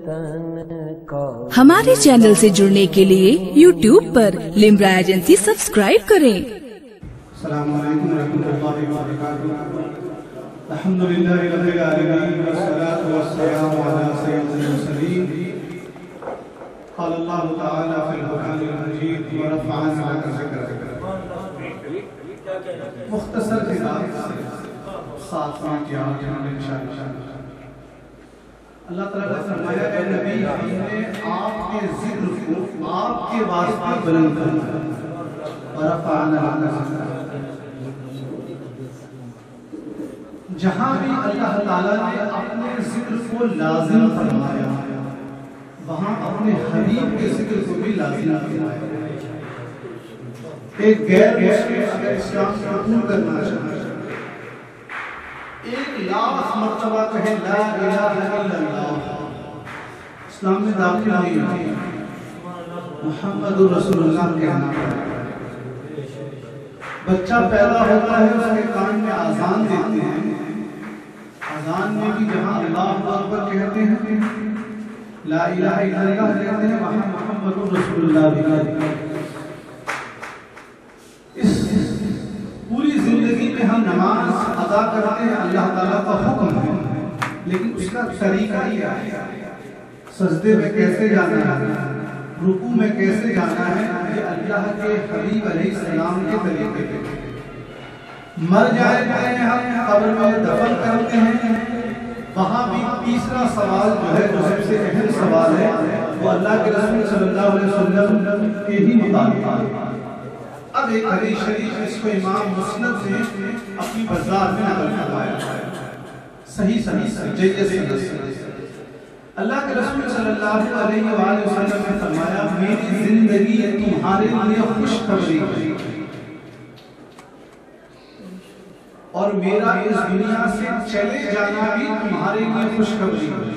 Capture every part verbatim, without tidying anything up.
हमारे चैनल से जुड़ने के लिए यूट्यूब पर लिम्रा एजेंसी सब्सक्राइब करें। अस्सलामु अलैकुम रहमतुल्लाहि व बरकातुहू। अल्हम्दुलिल्लाहि रब्बिल आलमीन वस्सलातु वस्सलामु अला सय्यिदिल मुरसलीन। क़ाल अल्लाहु तआला फ़िल क़ुरआनिल मजीद व रफ़अना लका ज़िक्रक। मुख्तसर खिताब सात मिनट याद रखना इंशाअल्लाह। अल्लाह ताला ने फरमाया, ऐ नबी, हमने आपके जिक्र को आपके वास्ते बुलंद कर दिया। व रफ़अना लका ज़िक्रक। जहां भी अल्लाह ताला ने अपने जिक्र को लाजिम फरमाया, वहां अपने हबीब के जिक्र को भी लाजिम फरमाया। एक गैर मुस्लिम अगर इस्लाम कबूल करना चाहे, एक लाख मर्तबा कहे ला इलाहा इल्लल्लाह, इस्लाम में दाखिल नहीं होती, मुहम्मदुर रसूलुल्लाह कहना पड़ता है। बच्चा पैदा होता है, उसके कान में आजान देते हैं, आजान में भी जहां अल्लाह अकबर कहते हैं, ला इलाहा इल्लल्लाह कहते हैं, वहां मुहम्मदुर रसूलुल्लाह भी कहते हैं। इस पूरी जिंदगी में हम नमाज अदा करते हैं, अल्लाह ताला का हुक्म है, लेकिन उसका तरीका क्या है, सजदे में कैसे जाना है, रुकू में कैसे जाना है, ये अल्लाह के हबीब अलैहिस्सलाम के तरीके पे। मर जाए हैं हम, कब्र में दफन करते हैं, वहां भी तीसरा सवाल जो है, जो सबसे अहम सवाल है, वो अल्लाह के रसूल सल्लल्लाहु अलैहि वसल्लम के ही मुताबिक है। अब एक हदीस शरीफ इसको इमाम मुस्नद ने अपनी बाजार में नकल करवाया, सही सही जयद से अल्लाह के रसूल सल्लल्लाहु अलैहि वसल्लम ने फरमाया, मेरी जिंदगी तुम्हारे लिए खुशखबरी है और मेरा इस दुनिया से चले जाना भी तुम्हारे लिए खुशखबरी है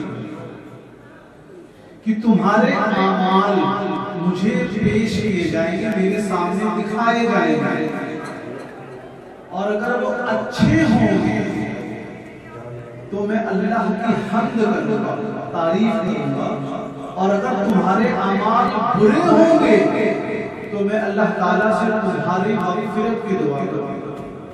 कि तुम्हारे अमाल मुझे पेश किए जाएंगे, मेरे सामने दिखाए जाएंगे, और अगर वो अच्छे होंगे तो मैं अल्लाह की हम्द करूंगा, तारीफ करूंगा, और अगर तुम्हारे अमाल बुरे होंगे तो मैं अल्लाह ताला से तुम्हारी मग़फ़िरत की दुआ करूंगा।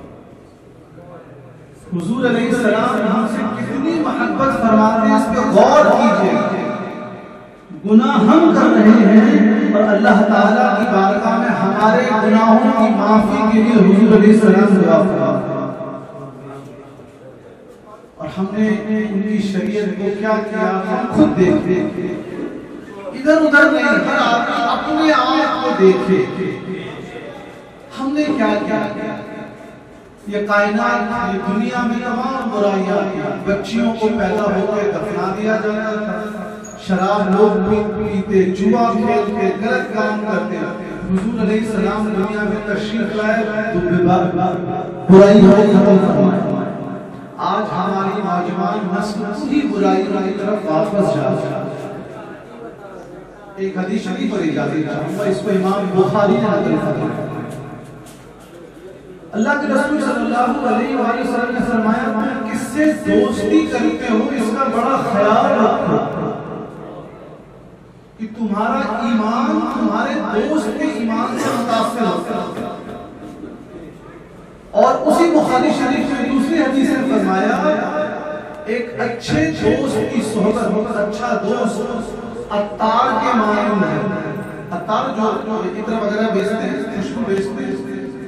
हुजूर अलैहिस्सलाम हमसे कितनी मोहब्बत फरमाते हैं, इस पे गौर कीजिए। गुनाह हम कर रहे हैं और अल्लाह ताला की बारगाह में हमारे गुनाहों की माफी के लिए हुजूर अलैहिस्सलाम दुआ फरमाते हैं। और हमने उनकी शरीयत को क्या किया, हम खुद देखे, इधर उधर नहीं, हर आदमी अपने आप को देखे। हमने क्या किया, ये कायनात, ये दुनिया में तमाम बुराइयां, बच्चियों को पैदा होकर दफना दिया जाता था, शराब लोग पीते, जुआ खेलते, गलत काम करते। हुजूर अलैहिस्सलाम दुनिया में तशरीफ लाए तो बुराइयों को खत्म फरमाया। आज हमारी नौजवान नस्ल उसी बुराइयों की तरफ वापस जा रही है। एक हदीस शरीफ पर इजाजत चाहूंगा, इसको इमाम बुखारी ने नकल फरमाया। अल्लाह के रसूल सल्लल्लाहु अलैहि वसल्लम ने फरमाया, तुम किससे दोस्ती करते हो इसका बड़ा ख्याल रखो कि तुम्हारा ईमान तुम्हारे दोस्त के ईमान से मुतासिर होता है। और उसी बुखारी शरीफ में दूसरी हदीस में फरमाया, एक अच्छे दोस्त की सोहबत, अच्छा दोस्त अत्तार के मानंद है। अत्तार जो इत्र वगैरह बेचते हैं, खुशबू बेचते हैं,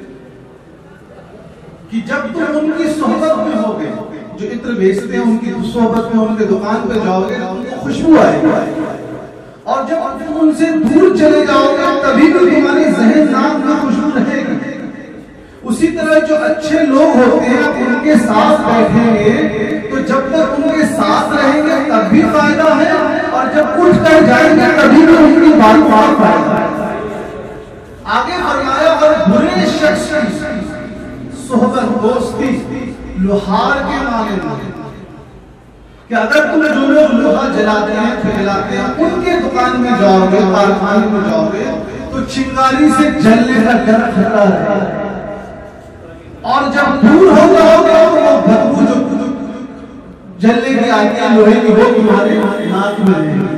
कि जब तुम उनकी सोहबत में होगे, जो इत्र बेचते हैं उनकी सोहबत में, उनके दुकान पे जाओगे तो उनको खुशबू आएगी, और जब तुम उनसे दूर चले जाओगे तभी भी तुम्हारी ज़हन नाम में खुशबू रहेगी। उसी तरह जो अच्छे लोग होते हैं उनके साथ बैठेंगे तो जब तक उनके साथ रहेंगे तब भी फायदा है, और जब उठ कर जाएंगे तभी भी उनकी बात बात फायदा है। आगे फरमाया, और बुरे शख्स की सोहबत, दोस्ती लोहार के माने कि अगर तुम जो लोग लोहा जलाते हैं, जलाते हैं, उनके दुकान में जाओगे, कारखाने में जाओगे तो चिंगारी से जलने का डर खतरा है, और जब दूर हो जाओगे तो वो बदबू जो जलने की आती है लोहे की, वो तुम्हारे नाक में रहेगी।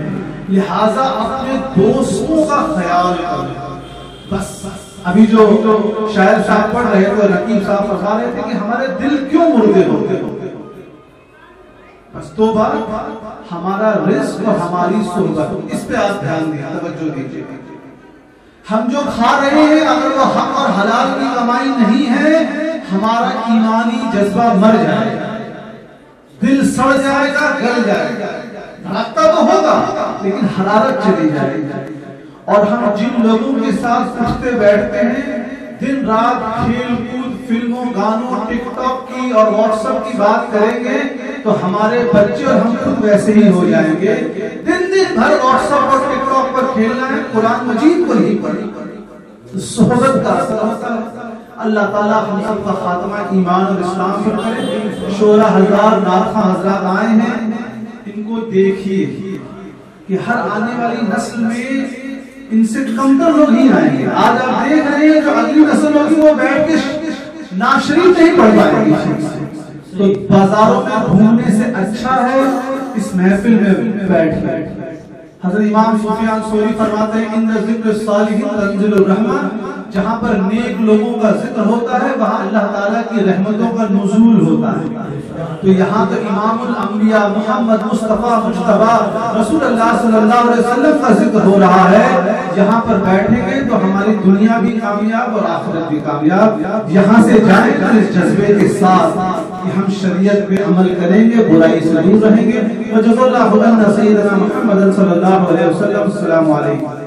لہذا اپنے دوستوں کا خیال کریں. بس ابھی جو شاعر صاحب پڑھ رہے تھے، رقیب صاحب فرما رہے تھے کہ ہمارے دل کیوں مردے ہوتے ہوتے بس تو بات ہمارا رزق اور ہماری صحبت، اس پہ آپ دھیان دیں، توجہ دیجیے. ہم جو کھا رہے ہیں اگر وہ حق اور حلال کی کمائی نہیں ہے، ہمارا ایمانی جذبہ مر جائے گا، دل سڑ جائے گا، گل جائے گا، دھڑکتا تو ہوگا لیکن حرارت چلی جائے گی. اور ہم جن لوگوں کے ساتھ اٹھتے بیٹھتے ہیں، دن رات کھیل کود، فلموں، گانوں، ٹک ٹاک کی اور واٹس ایپ کی بات کریں گے تو ہمارے بچے اور ہم خود ویسے ہی ہو جائیں گے. دن دن بھر واٹس ایپ اور ٹک ٹاک پر کھیلنا ہے، قرآن مجید کو نہیں پڑھی. صحبت کا اثر ہوتا ہے. اللہ تعالیٰ ہم سب کا خاتمہ ایمان اور اسلام پر کرے. شورا ہزار ناخواں حضرات آئے ہیں، ان کو دیکھیے کہ ہر آنے والی نسل میں ان سے کمتر لوگ ہی آئیں گے. آج آپ دیکھ رہے ہیں جو اگلی نسل ہوگی وہ بیٹھ کے ناشریف نہیں پڑھ پائے گی. تو بازاروں میں گھومنے سے اچھا ہے اس محفل میں بیٹھ بیٹھ. حضرت امام سفیان ثوری فرماتے ہیں ان ذکر الصالحین تنزل الرحمہ، جہاں پر نیک لوگوں کا ذکر ہوتا ہے وہاں اللہ تعالیٰ کی رحمتوں کا نزول ہوتا ہے. تو یہاں تو امام الانبیاء محمد مصطفیٰ مجتبیٰ رسول اللہ صلی اللہ علیہ وسلم کا ذکر ہو رہا ہے. یہاں پر بیٹھیں گے تو ہماری دنیا بھی کامیاب اور آخرت بھی کامیاب. یہاں سے جائیں تو اس جذبے کے ساتھ کہ ہم شریعت پہ عمل کریں گے، برائی سے دور رہیں گے. وجزا اللہ عنا سیدنا محمد صلی اللہ علیہ وسلم. السلام علیکم.